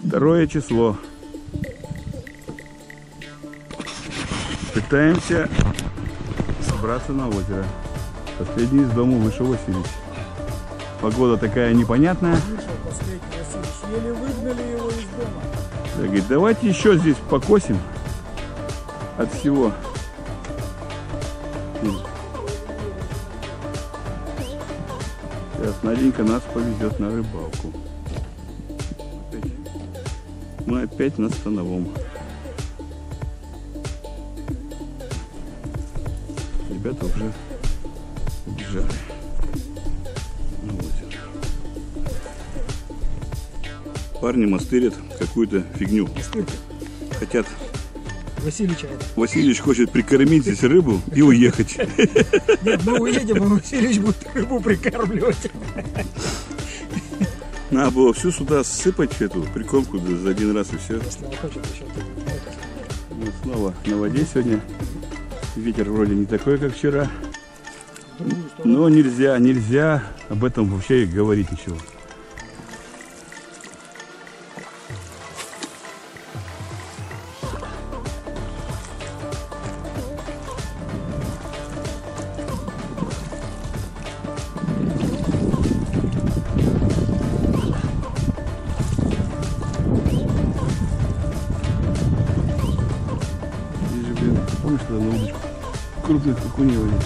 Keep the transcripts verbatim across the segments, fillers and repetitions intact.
Второе число. Пытаемся собраться на озеро. Последний из дома вышел Васильевич. Погода такая непонятная. Вышел последний Васильевич. Еле выгнали его из дома. Я говорю, давайте еще здесь покосим от всего. Сейчас Наденька нас повезет на рыбалку. Опять. Мы опять на становом. Ребята уже убежали на озеро. Парни мастырят какую-то фигню. Мастырка. Хотят. Васильевича это. Васильевич хочет прикормить здесь рыбу и уехать. Нет, мы уедем, и Васильевич будет рыбу прикармливать. Надо было всю сюда сыпать эту прикормку за один раз и все. Если он хочет еще. Мы снова на воде сегодня. Ветер вроде не такой, как вчера. Но нельзя, нельзя об этом вообще говорить ничего. Помнишь, когда на удочку крупных окуней ловили?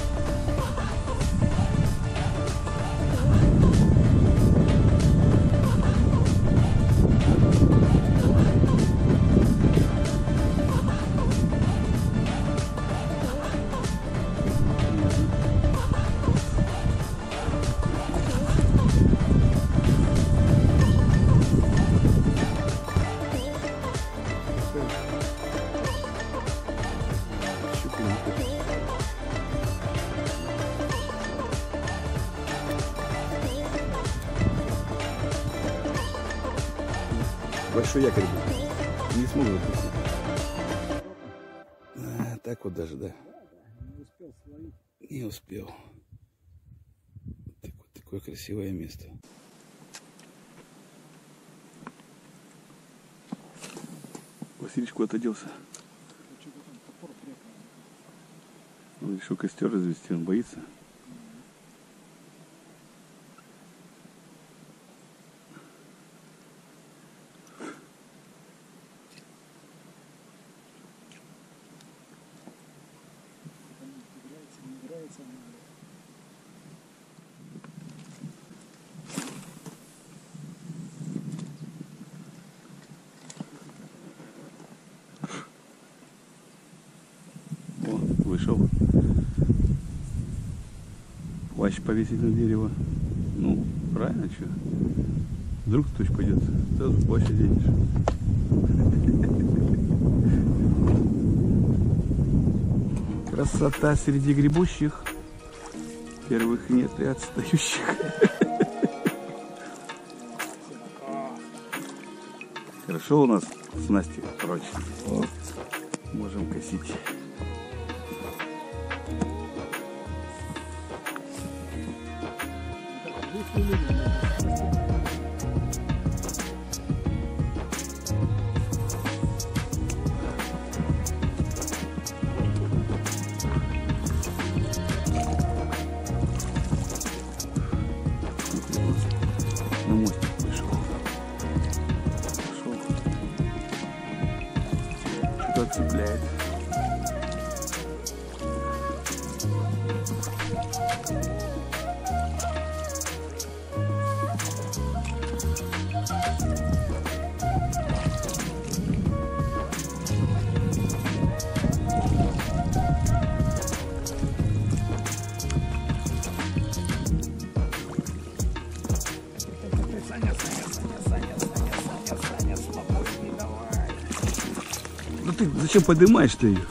Большой якорь был. Не смог выпустить. А, так вот даже, да. Не успел словить. Не успел. Так, вот такое красивое место. Васильевич куда-то делся. Он решил костер развести, он боится. О, вышел. Плащ повесить на дерево. Ну, правильно, что? Вдруг кто-то пойдет, сразу плащ оденешь. Красота среди гребущих. Первых нет и отстающих. Хорошо у нас снасти прочные. Вот. Можем косить. На мостик вышел. Пошел. Что-то цепляет. Ну ты зачем поднимаешь-то ее?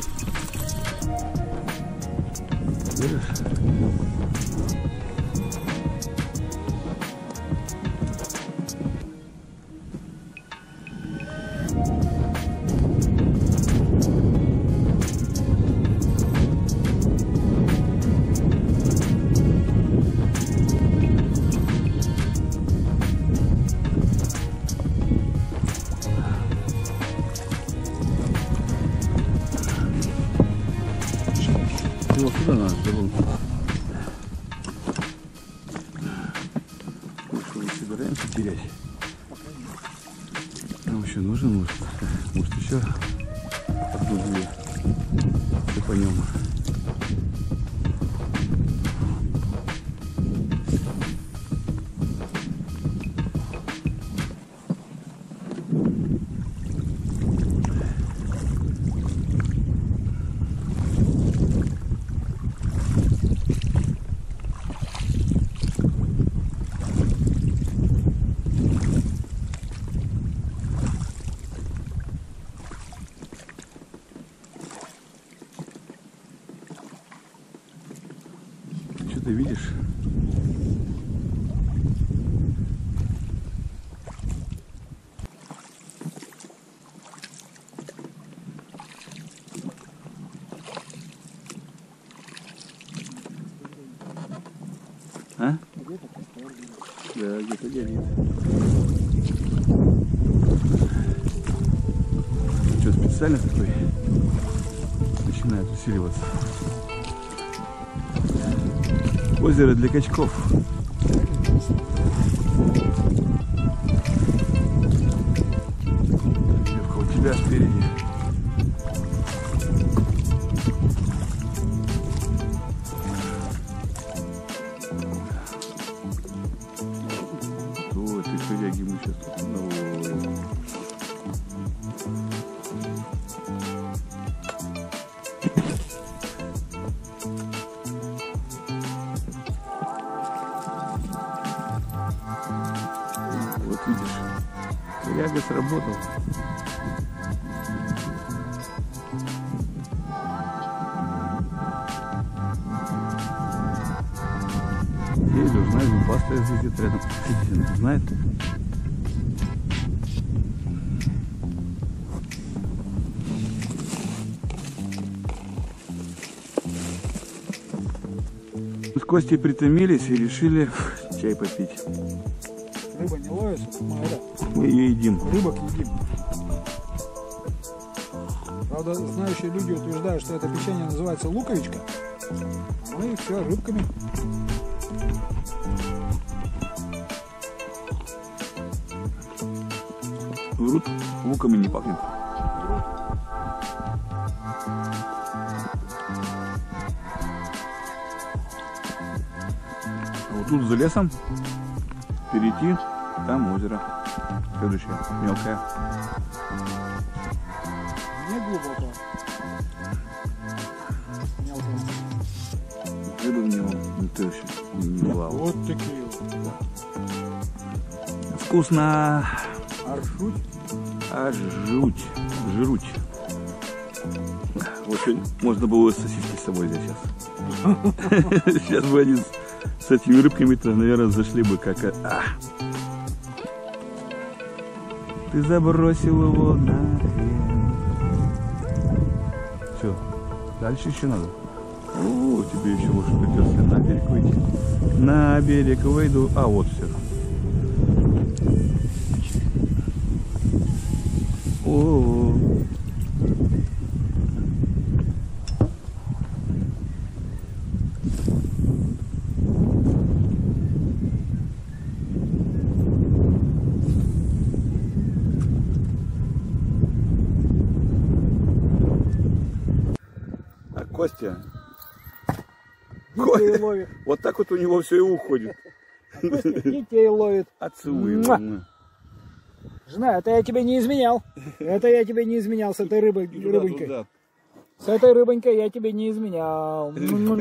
собираемся терять. Нам еще нужен, может, может еще одну-две цепанем. Ты видишь? А? Да, где-то горит. Что, специально такой начинает усиливаться? Озеро для качков. Девка у тебя спереди. Вот, и коряги мы сейчас тут наловим. Вот видишь, коряга сработал. Здесь должна зубастая сидит рядом. Сидит, знает. Мы с Костей притомились и решили чай попить. Рыба не ловится, мы, это, Мы ее едим. рыбок едим. Правда, знающие люди утверждают, что это печенье называется луковичка. А мы все рыбками. Врут, луками не пахнет. А вот тут за лесом перейти, там озеро. Следующее, мелкое. Не глубоко. Мелкое. Рыба в него не тащит, не лава. Вот такие вот. Вкусно! Аршуть. А жуть, жруть. В общем, можно было сосиски с собой взять сейчас. Сейчас бы они с этими рыбками-то, наверное, зашли бы как... А. Ты забросил его на хрен. Все, дальше еще надо. О, тебе еще может придется на берег выйти. На берег выйду. А, вот все. О-о-о. А Костя, Детей ловит. вот так вот у него все и уходит. А Костя детей ловит. Отцелуем. Жена, это я тебе не изменял. Это я тебе не изменял с этой рыбой, рыбонькой. Туда. С этой рыбонькой я тебе не изменял.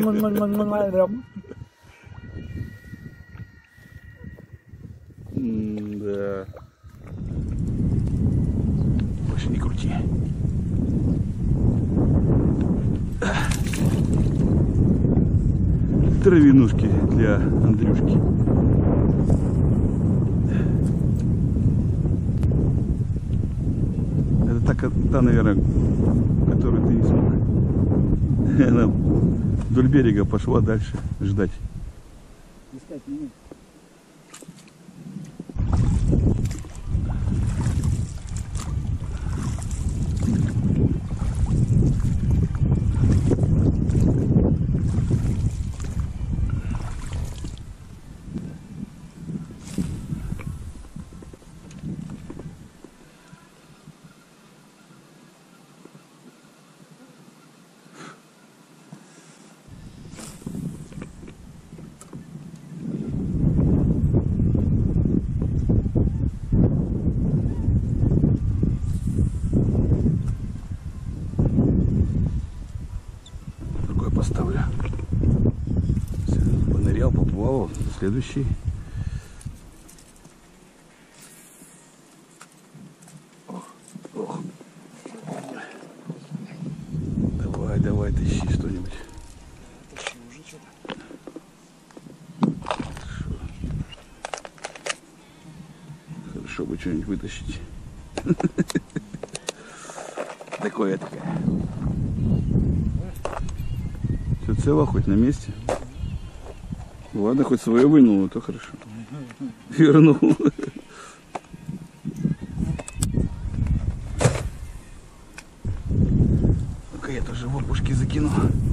Да. Больше не крути. Травянушки для Андрюшки. Это та, та, наверное, которую ты не смог. Она вдоль берега пошла дальше ждать. Искать не надо. следующий. Ох, ох. Давай, давай, тащи что-нибудь. Тащи уже что-то. Хорошо бы что-нибудь вытащить. Такое такое. Все цело, хоть на месте. Ладно, хоть свое вынул, то хорошо. Вернул. Ну-ка я тоже в опушки закину.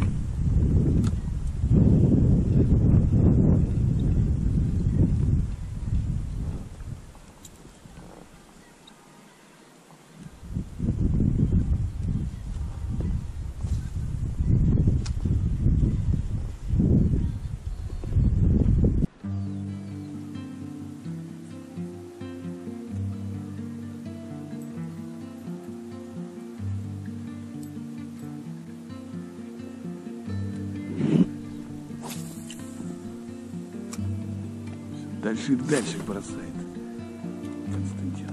Дальше и дальше бросает Константин.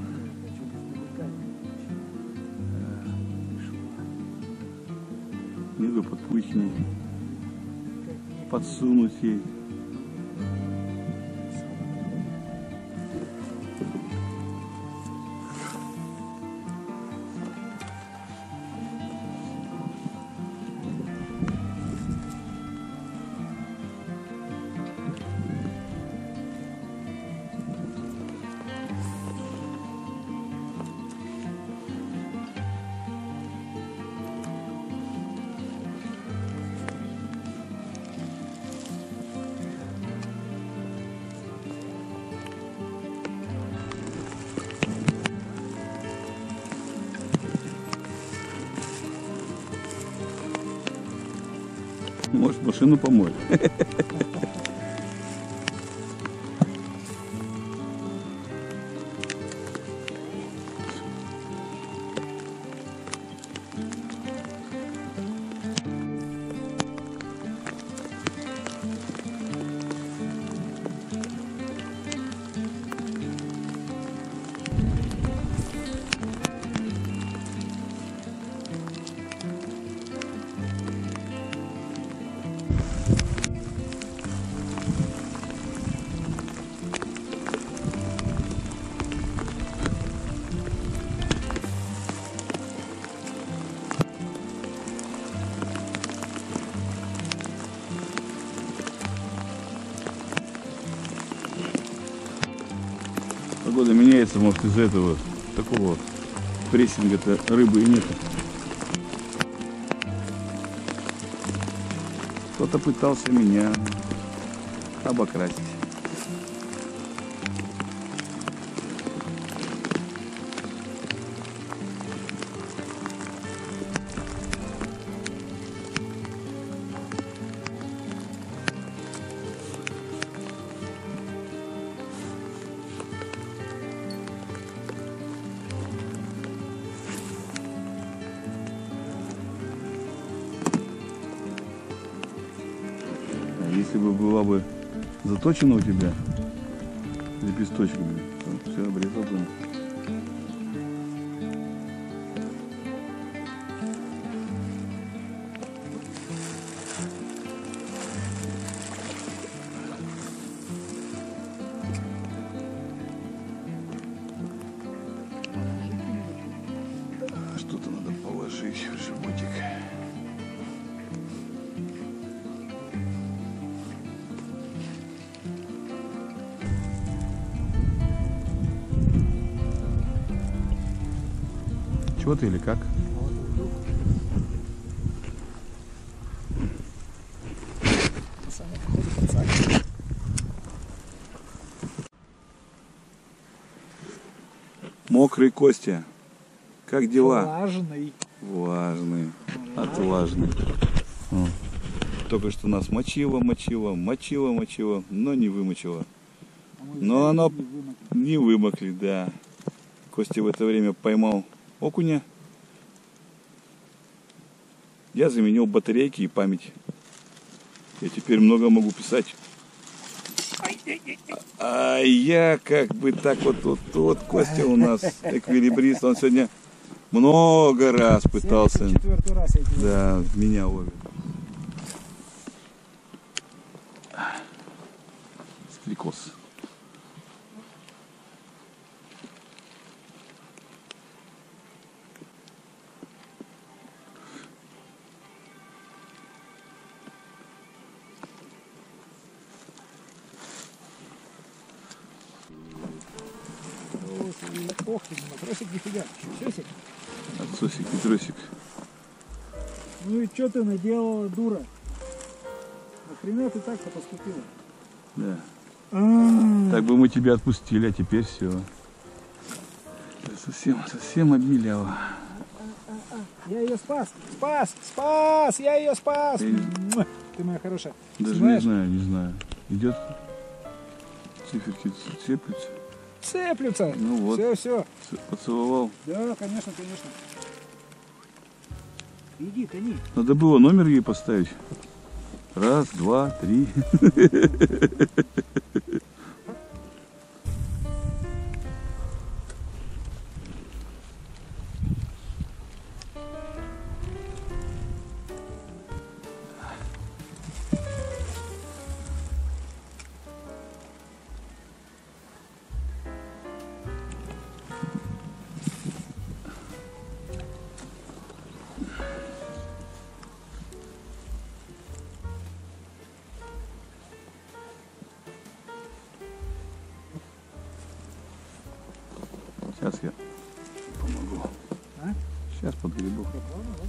Не бы подпухни, подсунуть ей. Может, машину помой. Погода меняется, может, из-за этого такого прессинга-то рыбы и нет. Кто-то пытался меня обокрасть. Если бы была бы заточена у тебя лепесточками, то все обрезал бы. Что-то надо положить в животик. Чего ты или как? Мокрый Костя. Как дела? Влажный. Влажный. Отважный. О. Только что нас мочило, мочило, мочило, мочило, но не вымочило. Но оно не вымокли, да. Костя в это время поймал окуня. Я заменил батарейки и память. Я теперь много могу писать. Ай, ай, А я как бы так вот, вот, вот Костя у нас эквилибрист, он сегодня много раз пытался, Четвертый раз я тебе... да, меня ловит. Стрекоз. Ох ты, матросик нифига, часик. Отсосик, Петросик. Ну и что ты наделала, дура? Нахрена ты так-то поступила? Да. А-а-а. Так бы мы тебя отпустили, а теперь все. Совсем, совсем обмелела. Я ее спас, спас, спас, я ее спас. Я... Муа. Ты моя хорошая. Даже Снимаешь? не знаю, не знаю. Идет, циферки цеплются. Цеплются. Ну вот. Все, все. Поцеловал. Да, конечно, конечно. Иди, тони. Надо было номер ей поставить. Раз, два, три. Сейчас я помогу. А? Сейчас подгребу. Ладно, ладно.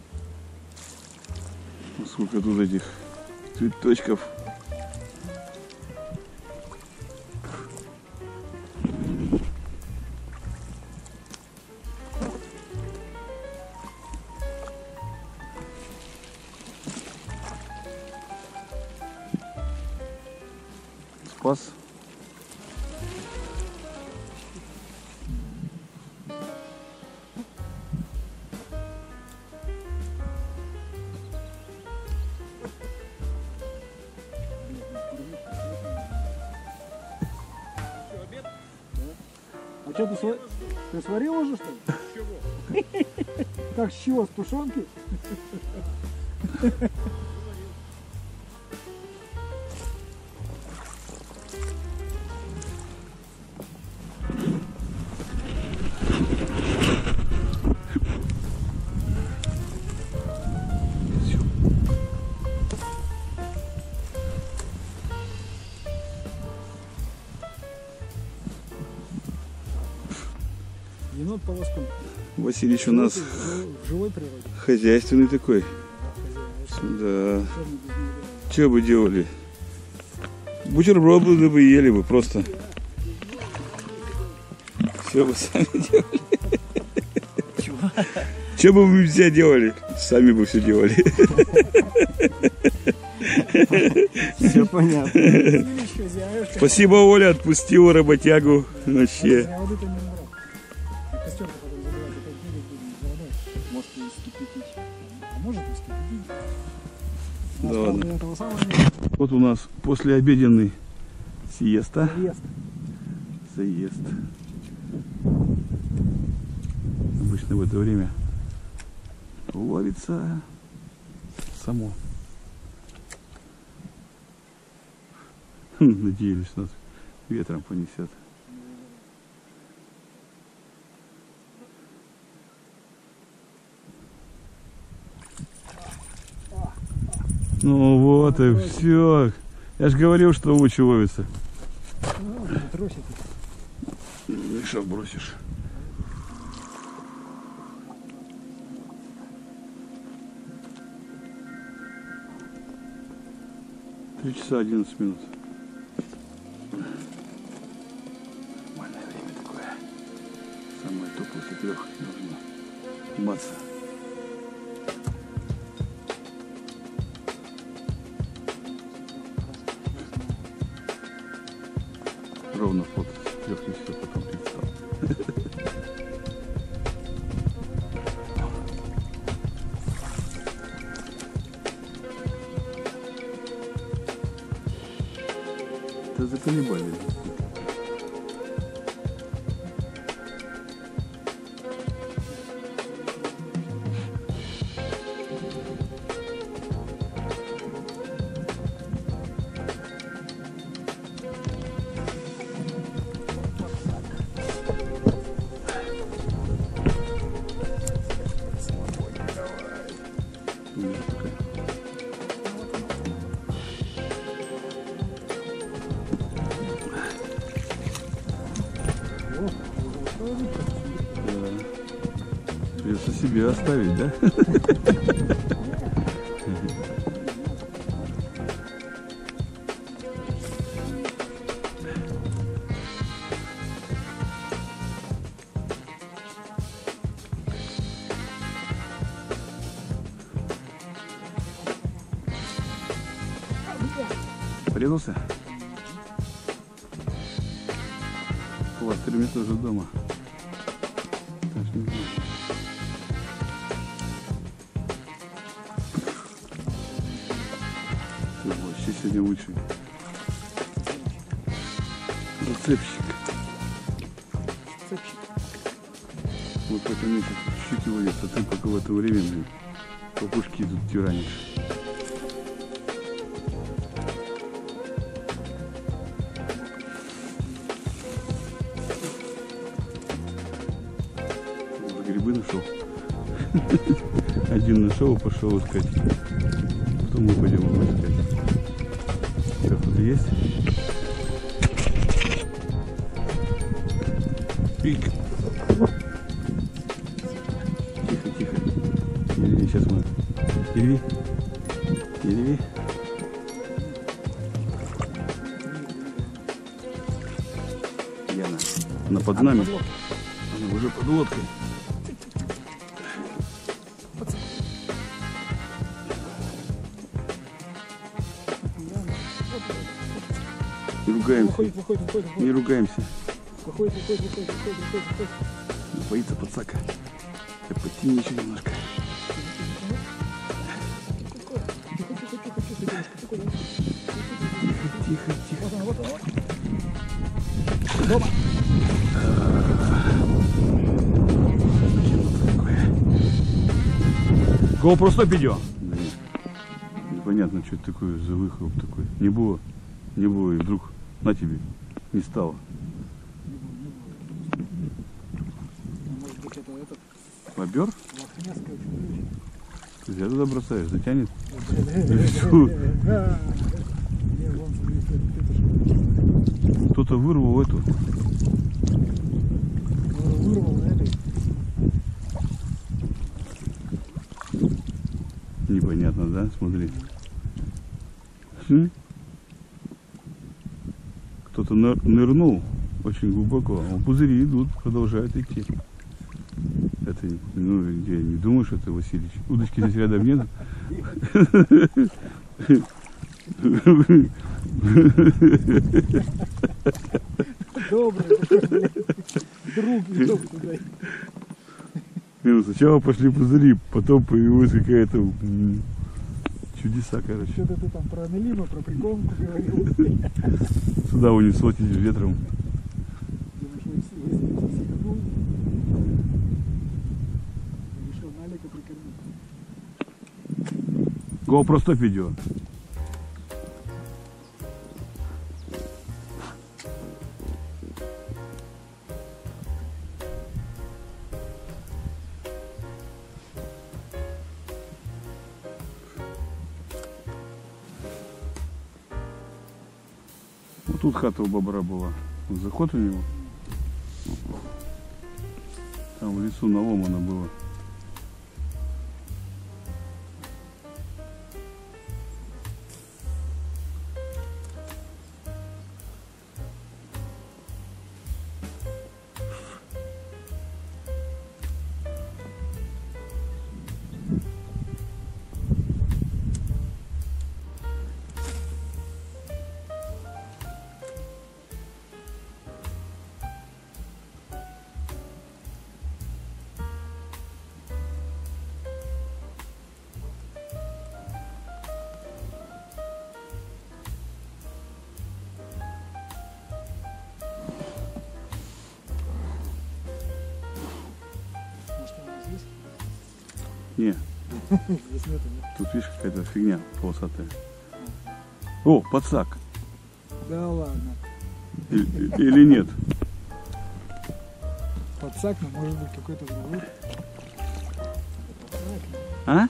Ну, сколько тут этих цветочков. Спас. А что, ты, сва- ты сварил уже, что ли? С чего? Как с чего, с тушенки? Енот полоском. Василич у нас В жив- в живой природе. хозяйственный такой. Да, хозяин. Да. Что мы без него делаем? Что бы делали? Бутерброды бы ели бы просто. Все бы сами делали. Чего? Что бы вы все делали? Сами бы все делали. Все понятно. Василич, хозяюшка. Спасибо, Оля, отпустила работягу. Вообще. Зря воды-то не набрал. И костер-то потом забирать, опять бегать будем за водой. Может и вскипятить. А может и вскипятить. У нас, Да правда, ладно. этого самого нет. Вот у нас послеобеденный сиеста. Заезд. Заезд. Обычно в это время ловится само. Хм, надеялись, нас ветром понесет. Ну вот и все. Я же говорил, что лучше ловится. Ну, тросики. Ну и что бросишь? Три часа одиннадцать минут. Нормальное время такое. Самое то после трех нужно маться. Ровно вот с трех часов потом перестал. Да заколебали. Придется себе оставить, да? Порезался? Пластырь у меня тоже дома. Так что не знаю. Вообще сегодня лучший. Зацепщик. Цепщик. Вот в этом месте чуть-чуть его есть, а ты пока в это время, блин, попушки тут тиранишь. Грибы нашел. Один нашел и пошел искать. Потом мы пойдем его искать. Что, тут есть? Пик. Тихо, тихо. Не реви, сейчас мы. Не реви. Не реви. Яна. Она под нами. Она уже под лодкой. Не ругаемся. Выходит, выходит, выходит, выходит. Не ругаемся. Выходит, выходит, выходит, выходит, выходит, выходит. Боится подсака. Так подтяни еще немножко. Тихо, тихо. Вот он, вот он, вот. Дома. GoPro стоп видео. Да нет. Непонятно, что это такое за выхлоп такой. Не было. Не было, и вдруг на тебе не стало. Может быть, это этот Бобер? лохнесское чудовище. Ты зря туда бросаешь, затянет. Кто-то вырвал эту. Вырвал на этой. Непонятно, да? Смотри. Хм? Кто-то нырнул очень глубоко, а пузыри идут, продолжают идти. Это, ну, я не думаю, что это Васильевич. Удочки здесь рядом нет. Добрый, друг, друг туда. Ну, сначала пошли пузыри, потом появилась какая-то м, чудеса, короче. Что-то ты там про Нелима, про приколку говорил. Сюда унесло ветром. Решил Налика прикормить. GoPro стоп видео. Вот тут хата у бобра была. Вот заход у него. Там в лесу наломано было. Не, Здесь нету, нет? тут видишь какая-то фигня полосатая. О, подсак. Да ладно. Или, или нет? Подсак, но может быть какой-то другой. Подсак, А?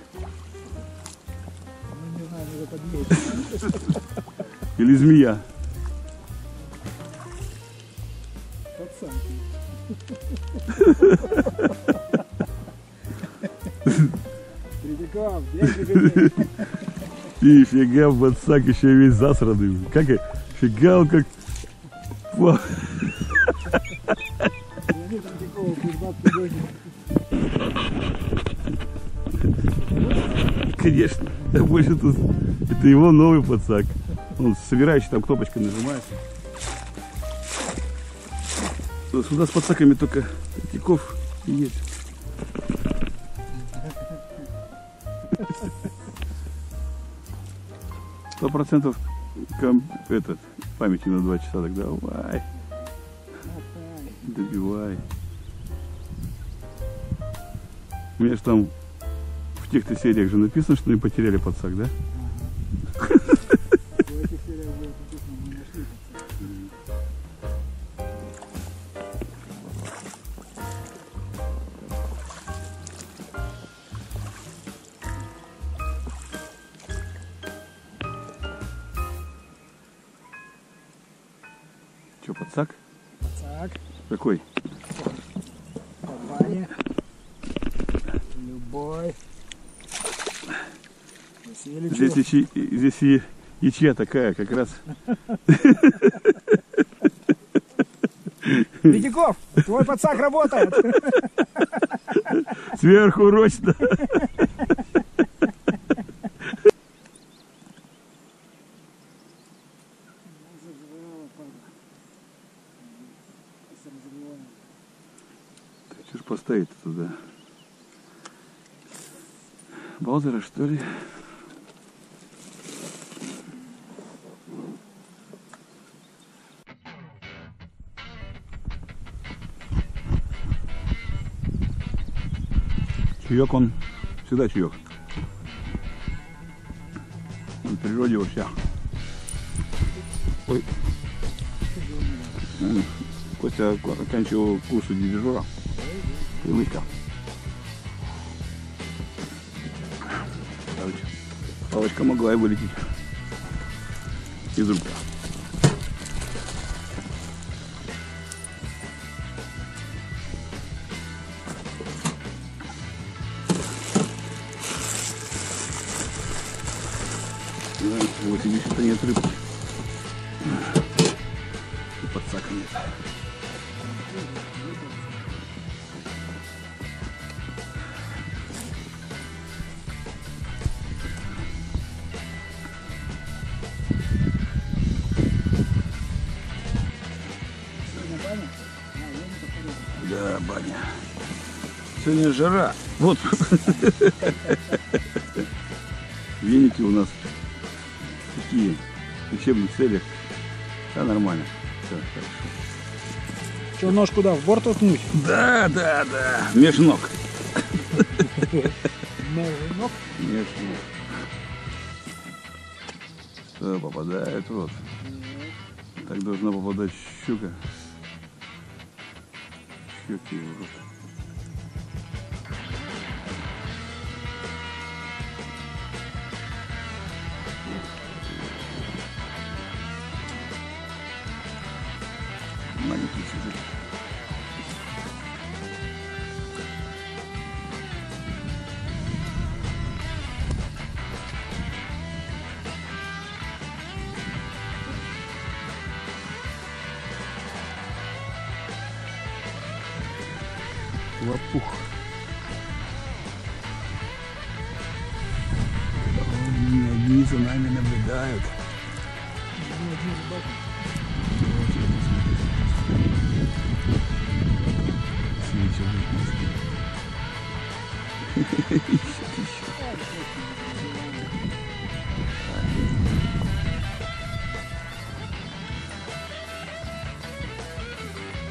ну не знаю, надо подъехать. Или змея? Подсак. Третьяков, бегай, Нифига, подсак еще весь засранный. Как и- фига он как... Во. Леонид Третьяков, признаться гонит. Конечно. Да больше тут... Это его новый подсак. Он собирающий, там кнопочкой нажимается. Ну, сюда с подсаками только Третьяков и есть. Сто процентов этот памяти на два часа, тогда давай, добивай. У меня же там в тех-то сериях же написано, что мы потеряли подсак, да? В этих сериях было написано, мы нашли подсак. Че, подсак? Подсак. Какой? Компания. Любой. Василий, Здесь, чё? ячи- здесь и ячья такая, как раз. Третьяков, твой подсак работает. Сверхурочно. Что ж поставить туда? Балдера, что ли? Чаек он всегда чаек. В природе вообще. Ой. М, Костя оканчивал курс у дирижера. Привычка. Короче, палочка могла и вылететь из рук. Да, восемьдесят нет рыбки. И подсака нет. Да, баня. Сегодня жара. Вот. Веники у нас такие в учебных целях. Да, нормально. Все хорошо. Что, нож куда? В борт уткнуть? Да, да, да. Меж ног. Нож. Меж ног. Все, попадает вот. Так должна попадать щука. Щуки в рот. Маленький чужик. Лопух. Они за нами наблюдают.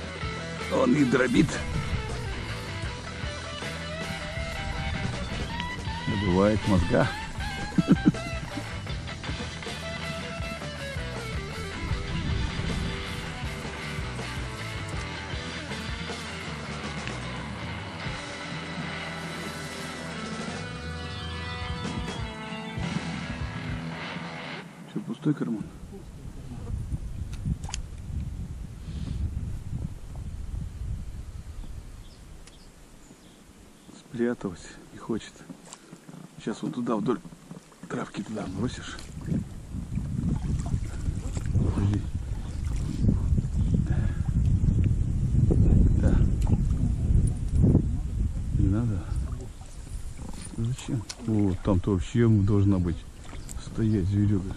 Он их дробит. Добывает мозга. Что, пустой карман? Спряталась не хочет. Сейчас вот туда вдоль травки туда бросишь. Подожди. Да. Не надо. Зачем? О, там-то вообще должна быть стоять зверюга.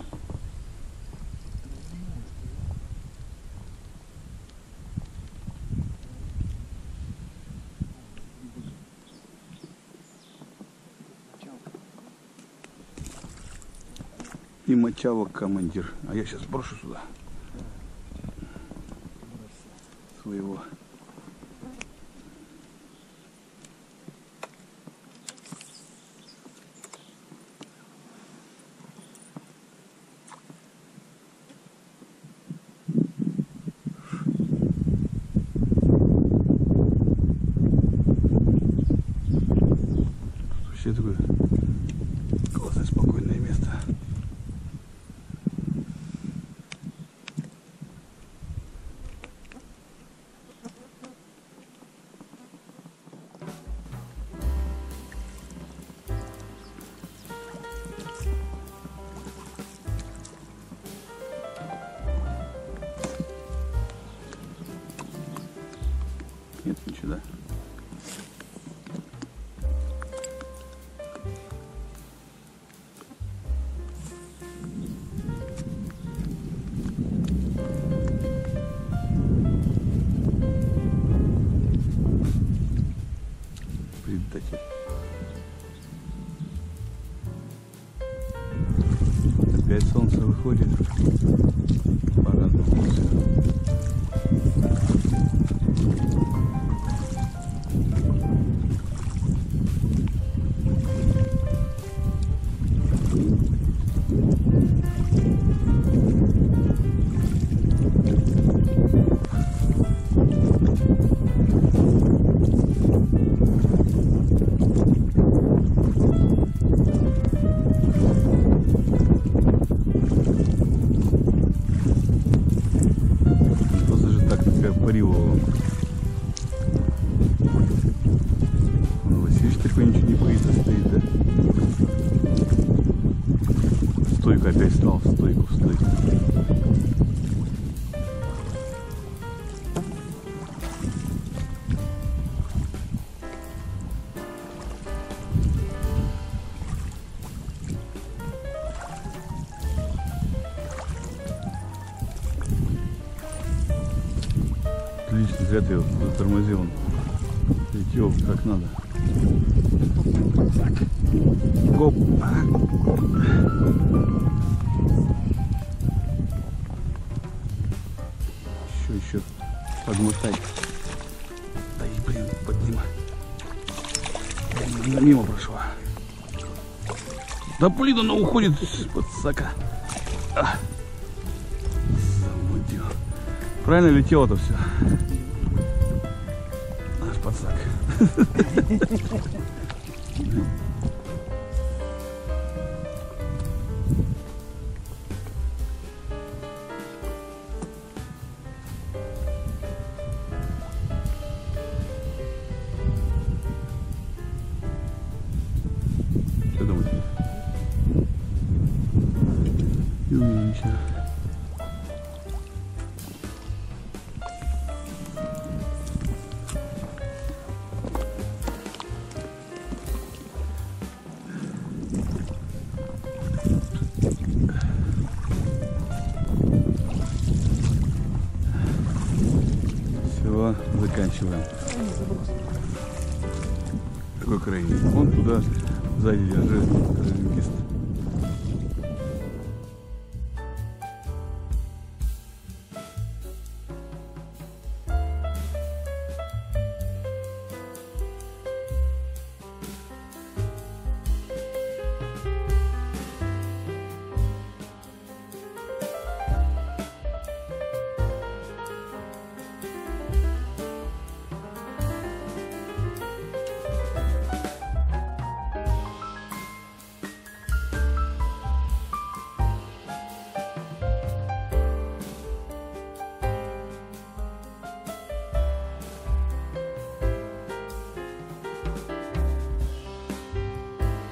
И мочава командир. А я сейчас брошу сюда своего. Тут вообще такое классное, спокойное место. Нет ничего, да? Предатель. Опять солнце выходит. По-разному все. Парило. Он Василий такой ничего не боится, стоит, да? Стойка опять стал, в стойку, в стойку. Отлично, зря ты его затормозил. Летел как надо. Гоп. Еще, еще. Подмотай. Дай, блин, поднимай. Блин, мимо прошла. Да блин, она уходит из-под сака. А. Замудил. Правильно летело-то все. Наш подсак. Что думаете? И умничка. Все, заканчиваем. Какой крайний? Вон туда сзади держит резинкист.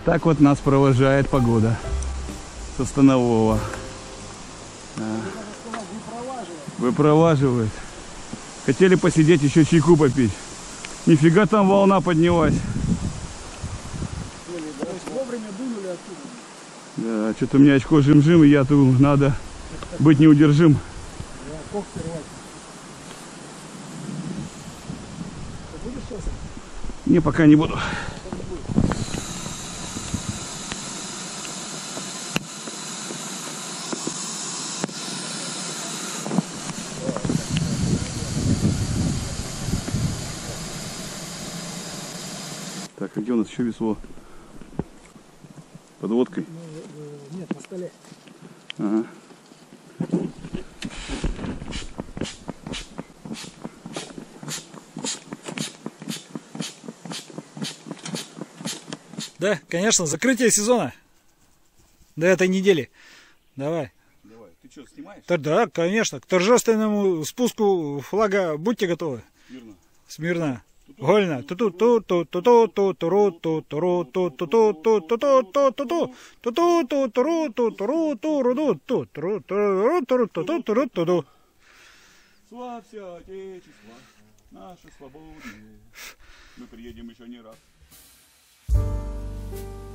Так вот нас провожает погода со Станового. Да. Выпроваживает. Хотели посидеть, еще чайку попить. Нифига там волна поднялась. Вовремя дунули оттуда. Да, что-то у меня очко жим-жим, и я тут надо быть неудержим. Да, когти рвать. Ты будешь сейчас? Не, пока не буду. Так, а где у нас еще весло? Под водкой? Ну, э, нет, на столе. Ага. Да, конечно, закрытие сезона. До этой недели. Давай. Давай, ты что, снимаешь? Да, конечно. К торжественному спуску флага будьте готовы. Смирно. Смирно. Вольно. Ту-ту ту ту ту ту ту туру ту туру ту ту ту ту ту ту ту ту ту ту ту ту туру ту туру туру ту туру туру туру ту ту туру ту ту. Славься, Отечество, наше свободное. Мы приедем еще не раз.